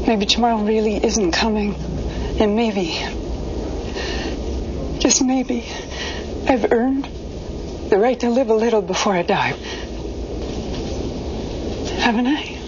Maybe tomorrow really isn't coming. And maybe, just maybe, I've earned the right to live a little before I die. Haven't I?